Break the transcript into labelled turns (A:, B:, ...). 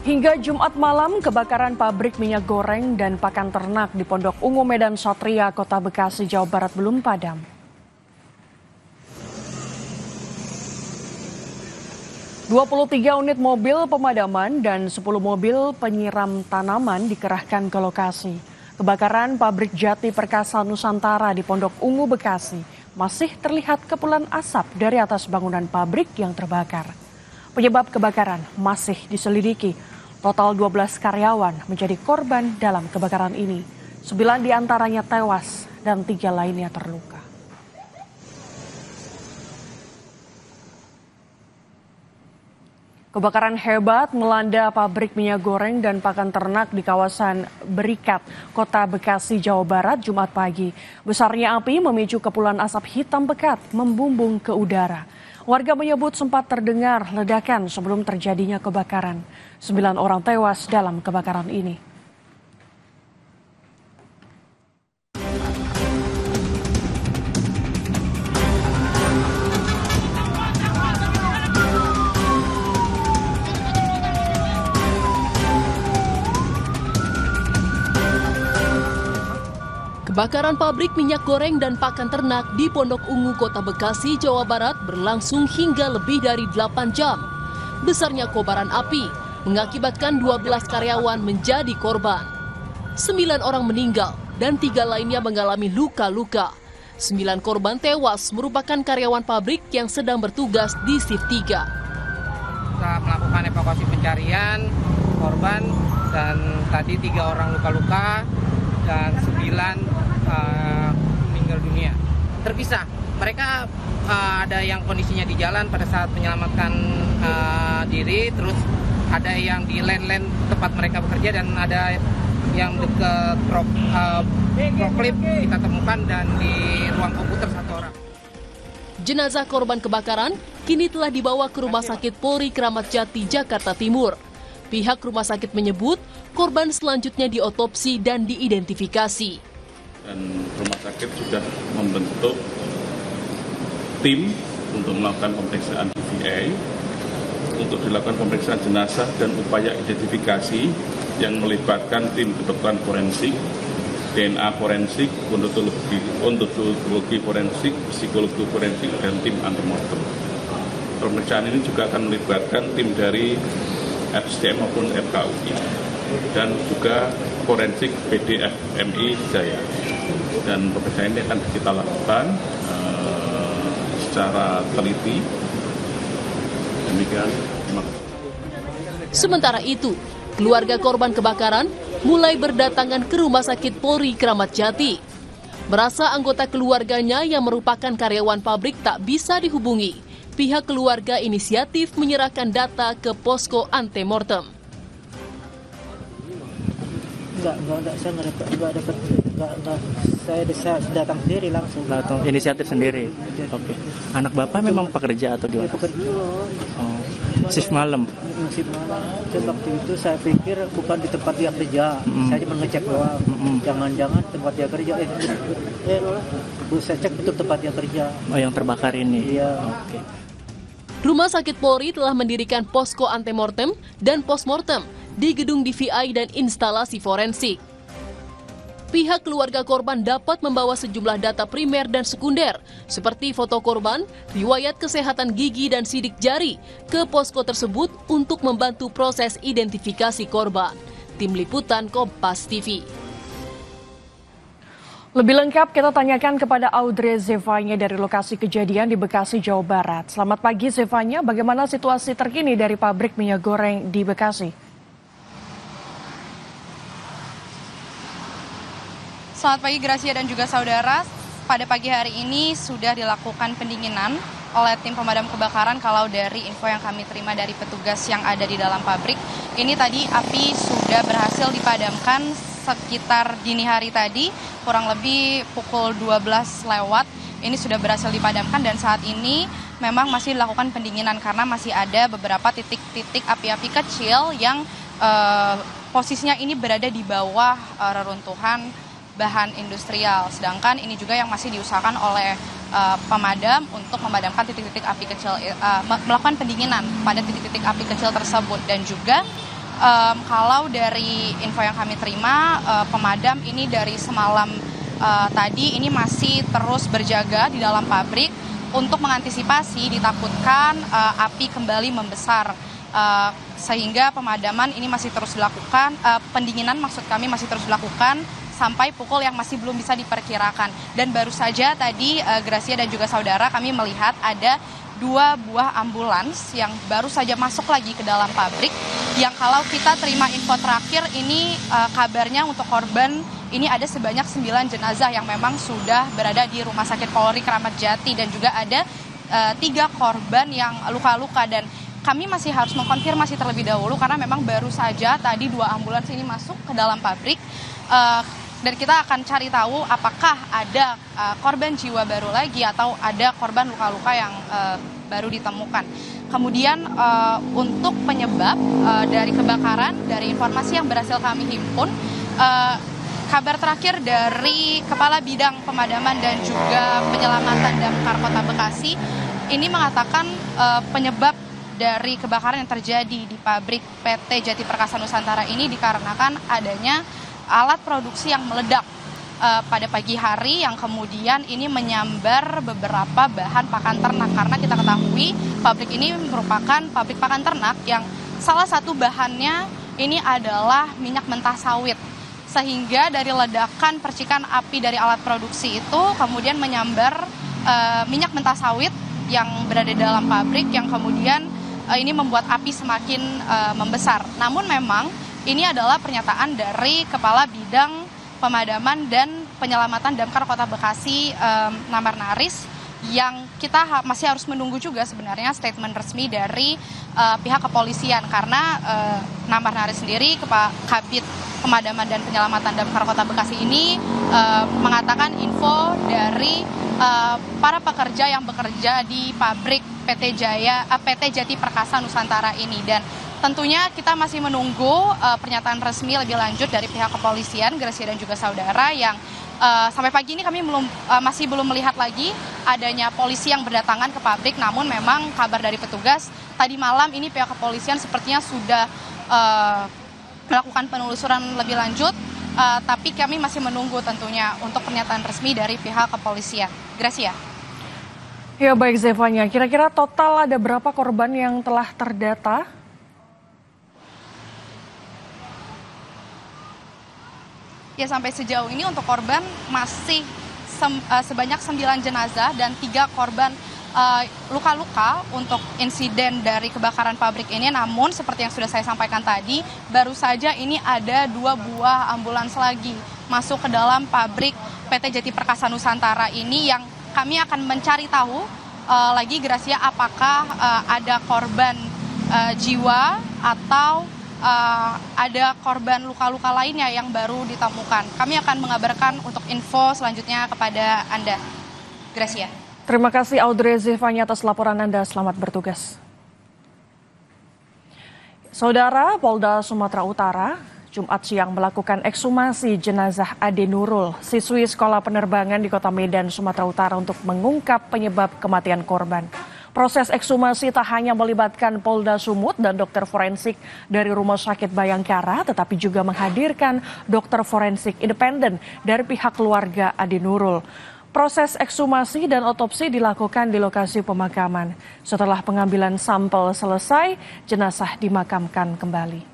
A: Hingga Jumat malam, kebakaran pabrik minyak goreng dan pakan ternak di Pondok Ungu Medan Satria, Kota Bekasi, Jawa Barat belum padam. "23 unit mobil pemadaman dan 10 mobil penyiram tanaman dikerahkan ke lokasi. Kebakaran pabrik Jati Perkasa Nusantara di Pondok Ungu, Bekasi masih terlihat kepulan asap dari atas bangunan pabrik yang terbakar. Penyebab kebakaran masih diselidiki. Total 12 karyawan menjadi korban dalam kebakaran ini. 9 diantaranya tewas dan 3 lainnya terluka. Kebakaran hebat melanda pabrik minyak goreng dan pakan ternak di kawasan Berikat, Kota Bekasi, Jawa Barat, Jumat pagi. Besarnya api memicu kepulan asap hitam pekat membumbung ke udara. Warga menyebut sempat terdengar ledakan sebelum terjadinya kebakaran. 9 orang tewas dalam kebakaran ini.
B: Kebakaran pabrik minyak goreng dan pakan ternak di Pondok Ungu, Kota Bekasi, Jawa Barat berlangsung hingga lebih dari 8 jam. Besarnya kobaran api mengakibatkan 12 karyawan menjadi korban. 9 orang meninggal dan 3 lainnya mengalami luka-luka. 9 korban tewas merupakan karyawan pabrik yang sedang bertugas di shift 3.
C: Kita melakukan evakuasi pencarian korban dan tadi 3 orang luka-luka dan 9 meninggal dunia. Terpisah, mereka ada yang kondisinya di jalan pada saat menyelamatkan diri, terus ada yang di land tempat mereka bekerja dan ada yang dekat proklip kita temukan dan di ruang komputer 1 orang.
B: Jenazah korban kebakaran kini telah dibawa ke Rumah Sakit Polri Kramat Jati, Jakarta Timur. Pihak rumah sakit menyebut korban selanjutnya diotopsi dan diidentifikasi.
D: Dan rumah sakit sudah membentuk tim untuk melakukan pemeriksaan DVA, untuk dilakukan pemeriksaan jenazah dan upaya identifikasi yang melibatkan tim kedokteran forensik, DNA forensik, odontologi forensik, psikologi forensik, dan tim antemortem. Pemeriksaan ini juga akan melibatkan tim dari FSDM maupun FKUI dan juga forensik PDFMI Jaya. Dan pemeriksaan ini akan kita lakukan secara teliti. Demikian.
B: Sementara itu, keluarga korban kebakaran mulai berdatangan ke Rumah Sakit Polri Kramat Jati. Merasa anggota keluarganya yang merupakan karyawan pabrik tak bisa dihubungi, pihak keluarga inisiatif menyerahkan data ke posko antemortem.
E: Saya datang sendiri langsung.
F: Datang inisiatif sendiri. Oke. Anak bapak memang pekerja atau gimana?
E: Pekerja.
F: Oh. Shift malam.
E: Shift malam. Waktu itu saya pikir bukan di tempat dia kerja. Saya cuma ngecek doang. Jangan-jangan tempat dia kerja. Saya cek itu tempat dia kerja.
F: Oh, yang terbakar ini.
E: Iya.
F: Oke.
B: Rumah Sakit Polri telah mendirikan posko antemortem dan postmortem di gedung DVI dan instalasi forensik. Pihak keluarga korban dapat membawa sejumlah data primer dan sekunder seperti foto korban, riwayat kesehatan gigi dan sidik jari ke posko tersebut untuk membantu proses identifikasi korban. Tim Liputan Kompas TV.
A: Lebih lengkap kita tanyakan kepada Audrey Zevanya dari lokasi kejadian di Bekasi, Jawa Barat. Selamat pagi Zevanya, bagaimana situasi terkini dari pabrik minyak goreng di Bekasi?
G: Selamat pagi Gracia dan juga saudara. Pada pagi hari ini sudah dilakukan pendinginan oleh tim pemadam kebakaran. Kalau dari info yang kami terima dari petugas yang ada di dalam pabrik, ini tadi api sudah berhasil dipadamkan sekitar dini hari tadi, kurang lebih pukul 12 lewat. Ini sudah berhasil dipadamkan dan saat ini memang masih dilakukan pendinginan karena masih ada beberapa titik-titik api-api kecil yang posisinya ini berada di bawah reruntuhan bahan industrial. Sedangkan ini juga yang masih diusahakan oleh pemadam untuk memadamkan titik-titik api kecil, melakukan pendinginan pada titik-titik api kecil tersebut. Dan juga Kalau dari info yang kami terima, pemadam ini dari semalam tadi ini masih terus berjaga di dalam pabrik untuk mengantisipasi ditakutkan api kembali membesar. Sehingga pemadaman ini masih terus dilakukan, pendinginan maksud kami masih terus dilakukan sampai pukul yang masih belum bisa diperkirakan. Dan baru saja tadi Gracia dan juga saudara kami melihat ada 2 buah ambulans yang baru saja masuk lagi ke dalam pabrik, yang kalau kita terima info terakhir ini kabarnya untuk korban ini ada sebanyak 9 jenazah yang memang sudah berada di Rumah Sakit Polri Kramat Jati, dan juga ada 3 korban yang luka-luka. Dan kami masih harus mengkonfirmasi terlebih dahulu karena memang baru saja tadi 2 ambulans ini masuk ke dalam pabrik. Dan kita akan cari tahu apakah ada korban jiwa baru lagi atau ada korban luka-luka yang baru ditemukan. Kemudian untuk penyebab dari kebakaran, dari informasi yang berhasil kami himpun, kabar terakhir dari Kepala Bidang Pemadaman dan juga Penyelamatan Damkar Kota Bekasi ini mengatakan penyebab dari kebakaran yang terjadi di pabrik PT Jati Perkasa Nusantara ini dikarenakan adanya alat produksi yang meledak pada pagi hari, yang kemudian ini menyambar beberapa bahan pakan ternak. Karena kita ketahui pabrik ini merupakan pabrik pakan ternak yang salah satu bahannya ini adalah minyak mentah sawit. Sehingga dari ledakan percikan api dari alat produksi itu kemudian menyambar minyak mentah sawit yang berada di dalam pabrik, yang kemudian ini membuat api semakin membesar. Namun memang ini adalah pernyataan dari Kepala Bidang Pemadaman dan Penyelamatan Damkar Kota Bekasi, Namar Naris, yang kita masih harus menunggu juga sebenarnya statement resmi dari pihak kepolisian, karena Namar Naris sendiri, Kabid Pemadaman dan Penyelamatan Damkar Kota Bekasi ini mengatakan info dari para pekerja yang bekerja di pabrik PT Jati Perkasa Nusantara ini. Dan tentunya kita masih menunggu pernyataan resmi lebih lanjut dari pihak kepolisian, Gracia dan juga saudara, yang sampai pagi ini kami masih belum melihat lagi adanya polisi yang berdatangan ke pabrik. Namun memang kabar dari petugas tadi malam ini pihak kepolisian sepertinya sudah melakukan penelusuran lebih lanjut, tapi kami masih menunggu tentunya untuk pernyataan resmi dari pihak kepolisian. Gracia.
A: Ya baik Zevanya, kira-kira total ada berapa korban yang telah terdata?
G: Ya, sampai sejauh ini untuk korban masih sebanyak 9 jenazah dan 3 korban luka-luka untuk insiden dari kebakaran pabrik ini. Namun seperti yang sudah saya sampaikan tadi, baru saja ini ada 2 buah ambulans lagi masuk ke dalam pabrik PT Jati Perkasa Nusantara ini, yang kami akan mencari tahu lagi Gracia apakah ada korban jiwa atau ada korban luka-luka lainnya yang baru ditemukan. Kami akan mengabarkan untuk info selanjutnya kepada Anda. Gracia.
A: Terima kasih Audrey Zevanya atas laporan Anda. Selamat bertugas. Saudara, Polda Sumatera Utara Jumat siang melakukan ekshumasi jenazah Ade Nurul, siswi sekolah penerbangan di Kota Medan, Sumatera Utara, untuk mengungkap penyebab kematian korban. Proses ekshumasi tak hanya melibatkan Polda Sumut dan dokter forensik dari Rumah Sakit Bayangkara, tetapi juga menghadirkan dokter forensik independen dari pihak keluarga Ade Nurul. Proses ekshumasi dan otopsi dilakukan di lokasi pemakaman. Setelah pengambilan sampel selesai, jenazah dimakamkan kembali.